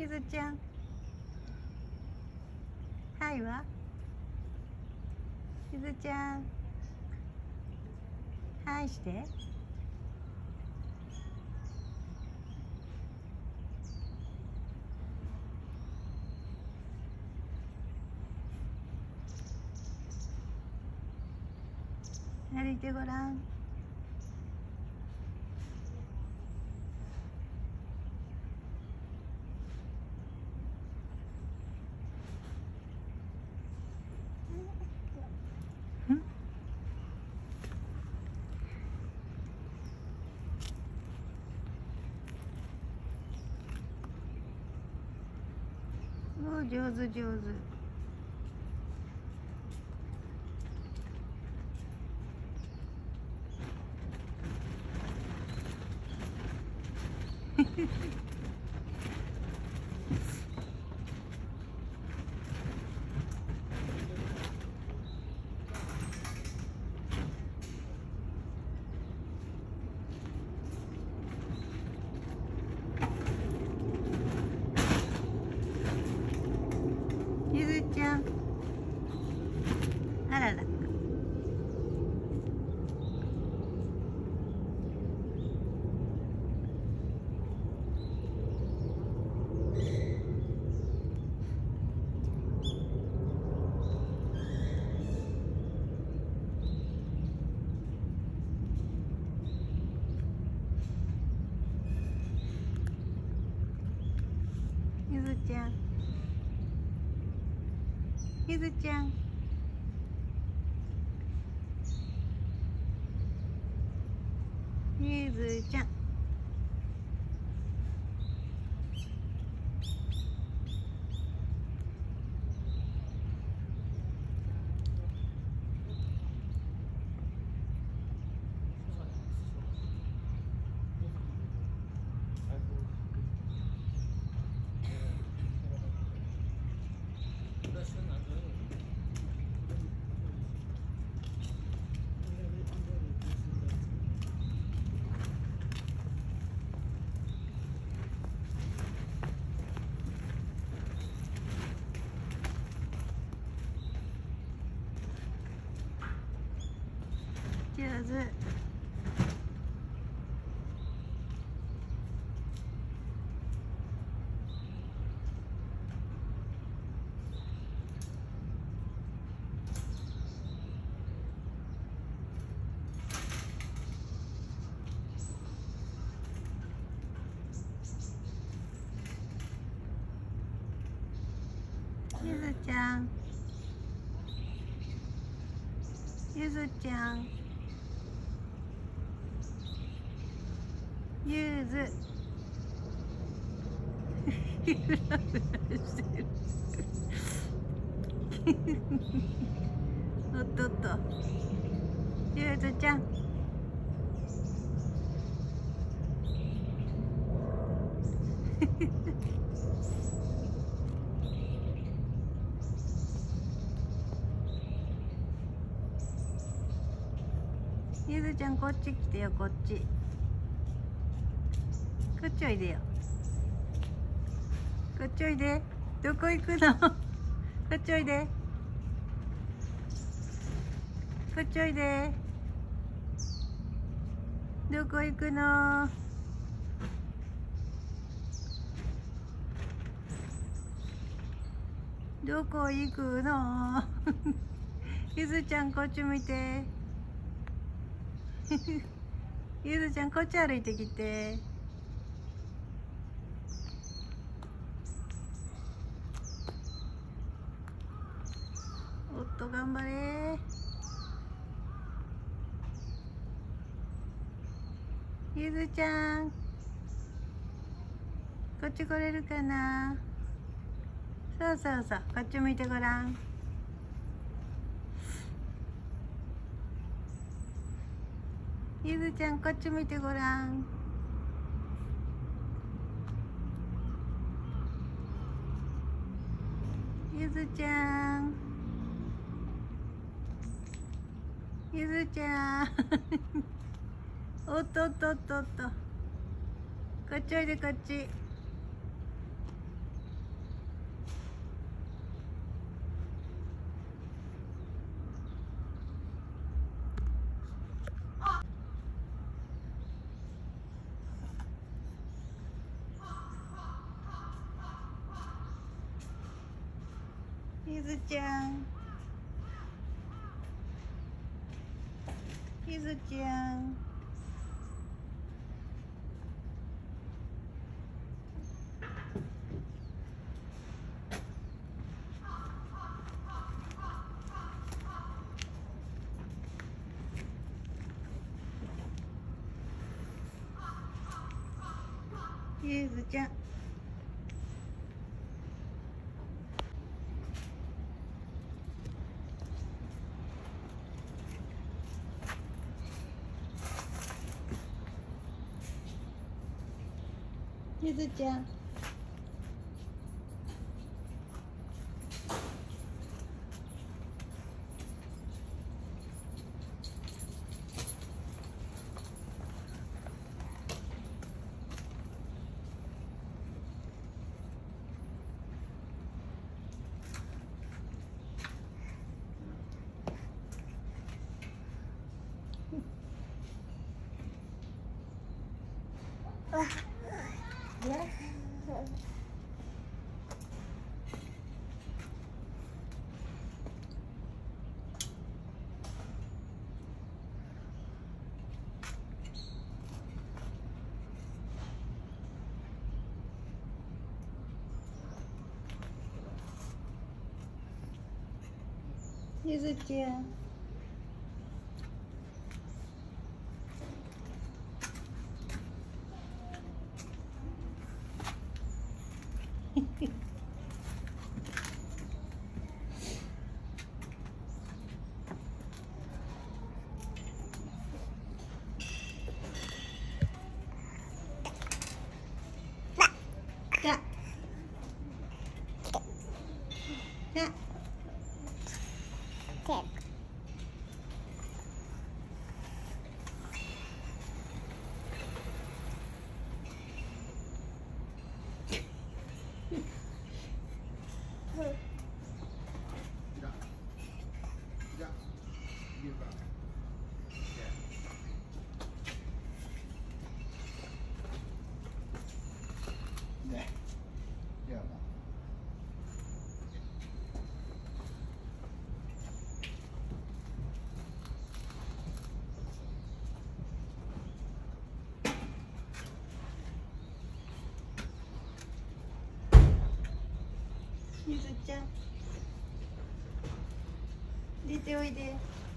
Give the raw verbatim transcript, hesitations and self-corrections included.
ゆずちゃん、はいわ。ゆずちゃん、はいして。歩いてごらん。おー、上手上手。ゆずちゃん、あらら。ゆずちゃん、ゆずちゃん、ゆずちゃん。上手。ゆずちゃん、ゆずちゃん、ゆず。ふらふらしてる。おっとっと、ゆずちゃん。ゆずちゃん、こっち来てよ、こっち。こっちおいでよ。こっちおいで。どこ行くの？こっちおいで。こっちおいで。どこ行くの？どこ行くの？ゆずちゃん、こっち向いて。ゆずちゃん、こっち歩いてきて。おっと、頑張れ。ゆずちゃん、こっち来れるかな？そうそうそう、こっち向いてごらん。ゆずちゃん、こっち向いてごらん。ゆずちゃん、ゆずちゃん。おっとっとっとっと。こっちおいで、こっち。 ゆずちゃん、ゆずちゃん。ゆずちゃん。ゆずちゃん。ゆずちゃん。じゃじゃゆずちゃん、出ておいで。